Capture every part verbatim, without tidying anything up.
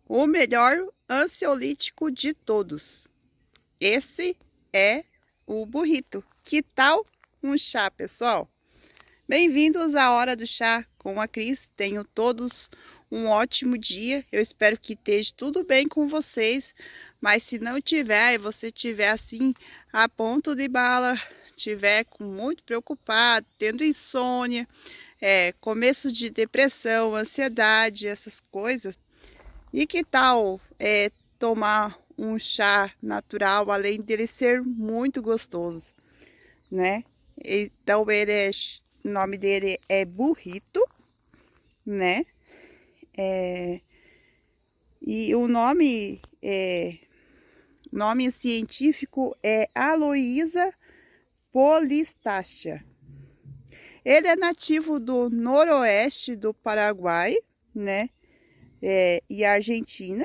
o melhor ansiolítico de todos. Esse é o burrito. Que tal um chá, pessoal? Bem-vindos à Hora do Chá com a Cris. Tenham todos um ótimo dia. Eu espero que esteja tudo bem com vocês. Mas se não tiver, e você tiver assim a ponto de bala, tiver com muito preocupado, tendo insônia, é, começo de depressão, ansiedade, essas coisas, e que tal é, tomar um chá natural, além dele ser muito gostoso, né? Então ele é, o nome dele é burrito, né? É, e o nome é, nome científico é Aloísia polistácea. Ele é nativo do noroeste do Paraguai, né? É, e Argentina.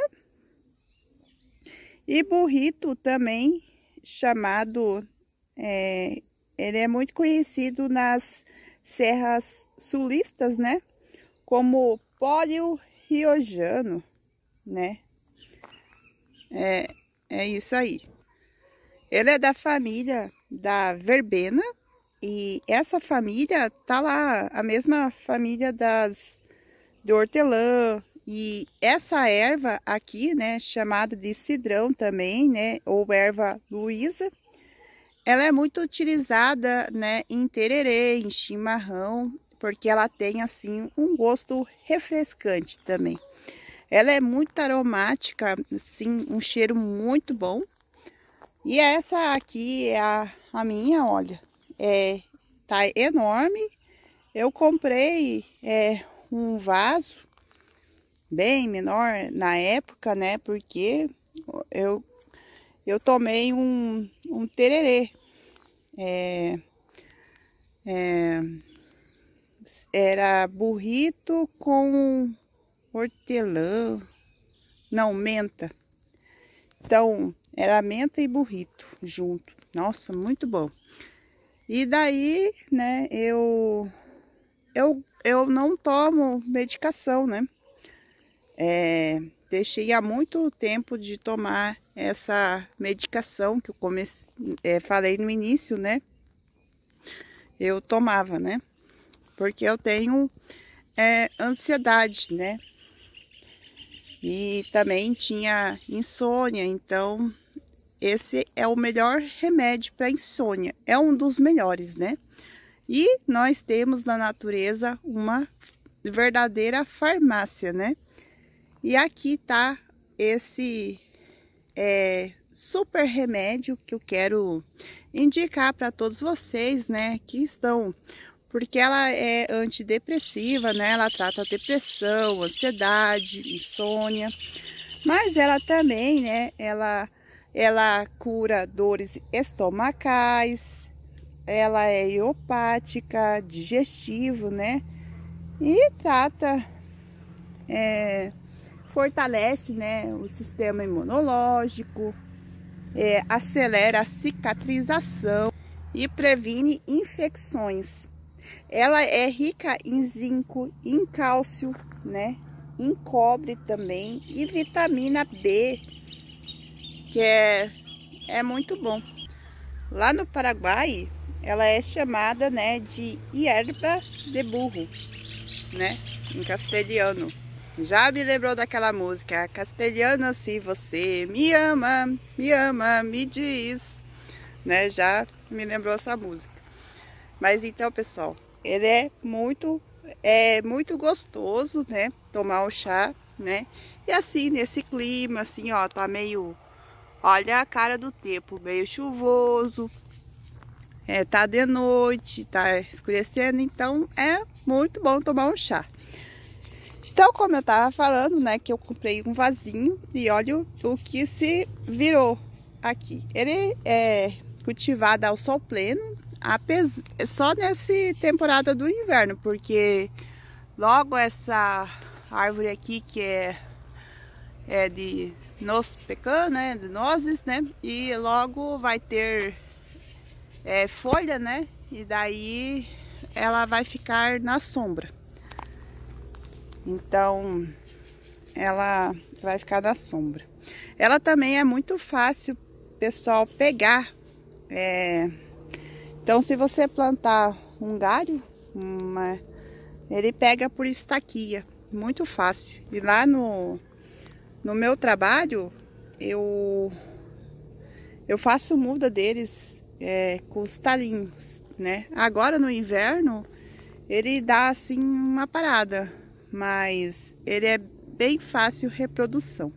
E burrito também chamado, é, ele é muito conhecido nas serras sulistas, né? Como póleo riojano, né? É, é isso aí. Ele é da família da verbena. E essa família tá lá, a mesma família das de hortelã. E essa erva aqui, né, chamada de cidrão também, né, ou erva Luísa, ela é muito utilizada, né, em tererê, em chimarrão, porque ela tem assim um gosto refrescante também. Ela é muito aromática, assim, um cheiro muito bom. E essa aqui é a, a minha, olha. É, tá enorme. Eu comprei é, um vaso bem menor na época, né? Porque eu, eu tomei um, um tererê. É, é, era burrito com hortelã. Não, menta. Então, era menta e burrito junto. Nossa, muito bom. E daí, né, eu, eu, eu não tomo medicação, né? É, deixei há muito tempo de tomar essa medicação que eu comecei, é, falei no início, né? Eu tomava, né? Porque eu tenho é, ansiedade, né? E também tinha insônia, então esse é o melhor remédio para insônia, é um dos melhores, né? E nós temos na natureza uma verdadeira farmácia, né? E aqui tá esse é, super remédio que eu quero indicar para todos vocês, né? Que estão, porque ela é antidepressiva, né? Ela trata depressão, ansiedade, insônia, mas ela também, né? Ela Ela cura dores estomacais, ela é iopática, digestivo, né? E trata, é, fortalece, né, o sistema imunológico, é, acelera a cicatrização e previne infecções. Ela é rica em zinco, em cálcio, né? Em cobre também e vitamina B, que é, é muito bom. Lá no Paraguai, ela é chamada, né, de hierba de burro, né, em castelhano. Já me lembrou daquela música, castelhano, se você me ama, me ama, me diz, né, já me lembrou essa música. Mas então, pessoal, ele é muito, é muito gostoso, né, tomar o chá, né, e assim, nesse clima, assim, ó, tá meio... Olha a cara do tempo, meio chuvoso, é, tá de noite, tá escurecendo, então é muito bom tomar um chá. Então, como eu tava falando, né, que eu comprei um vasinho e olha o, o que se virou aqui. Ele é cultivado ao sol pleno, apesar, só nessa temporada do inverno, porque logo essa árvore aqui que é, é de... nos pecan, né, de nozes, né, e logo vai ter é, folha, né, e daí ela vai ficar na sombra. Então, ela vai ficar na sombra. Ela também é muito fácil, pessoal, pegar. É... Então, se você plantar um galho, uma... ele pega por estaquia, muito fácil. E lá no, no meu trabalho, eu, eu faço muda deles é, com os talinhos, né? Agora no inverno, ele dá assim uma parada, mas ele é bem fácil reprodução.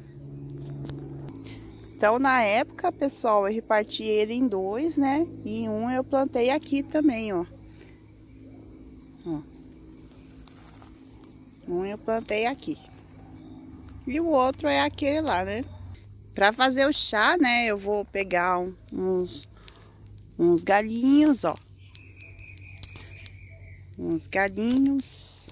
Então, na época, pessoal, eu reparti ele em dois, né? E um eu plantei aqui também, ó. Ó. Um eu plantei aqui. E o outro é aquele lá, né? Pra fazer o chá, né? Eu vou pegar um, uns, uns galinhos, ó. Uns galinhos.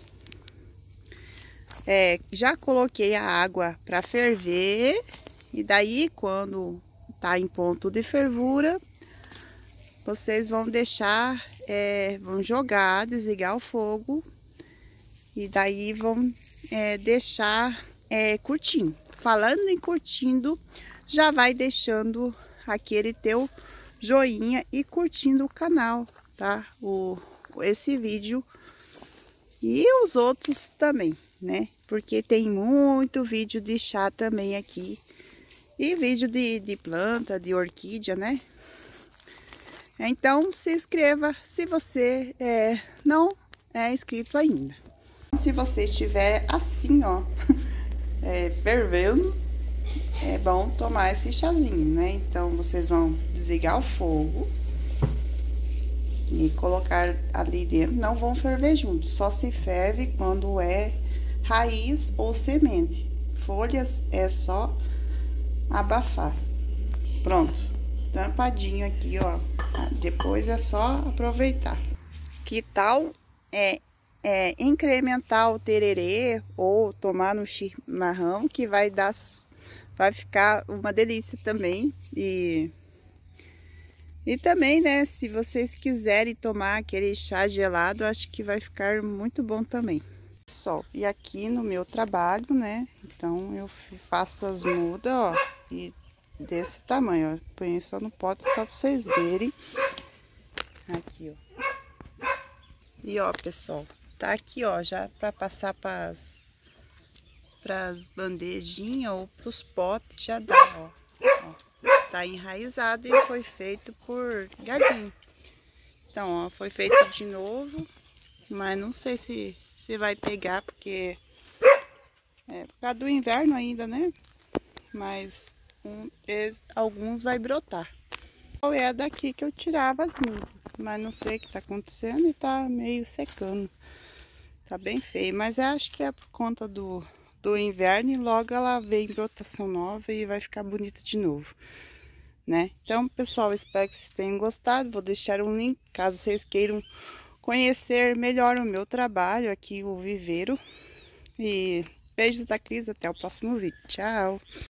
É, já coloquei a água pra ferver. E daí, quando tá em ponto de fervura, vocês vão deixar, é, vão jogar, desligar o fogo. E daí vão é, deixar é, curtindo. Falando em curtindo, já vai deixando aquele teu joinha e curtindo o canal, tá? O, esse vídeo e os outros também, né? Porque tem muito vídeo de chá também aqui. E vídeo de, de planta, de orquídea, né? Então, se inscreva se você é, não é inscrito ainda. Se você estiver assim, ó, é, fervendo, é bom tomar esse chazinho, né? Então, vocês vão desligar o fogo e colocar ali dentro. Não vão ferver junto, só se ferve quando é raiz ou semente. Folhas é só abafar. Pronto, tampadinho aqui, ó. Depois é só aproveitar. Que tal é, é incrementar o tererê ou tomar no chimarrão, que vai dar, vai ficar uma delícia também. E e também, né, se vocês quiserem tomar aquele chá gelado, acho que vai ficar muito bom também. Pessoal, e aqui no meu trabalho, né, então eu faço as mudas, ó, e desse tamanho, ó, põe só no pote só pra vocês verem. Aqui, ó. E ó, pessoal, tá aqui, ó, já pra passar pras, pras bandejinhas ou pros potes, já dá, ó. Ó, tá enraizado e foi feito por galinho. Então, ó, foi feito de novo, mas não sei se se vai pegar, porque é por causa do inverno ainda, né? Mas um, eles, alguns vai brotar. É daqui que eu tirava as mudas, mas não sei o que tá acontecendo e tá meio secando. Tá bem feio, mas eu acho que é por conta do, do inverno e logo ela vem em brotação nova e vai ficar bonito de novo, né? Então, pessoal, espero que vocês tenham gostado. Vou deixar um link caso vocês queiram conhecer melhor o meu trabalho aqui, o viveiro. E beijos da Cris, até o próximo vídeo. Tchau!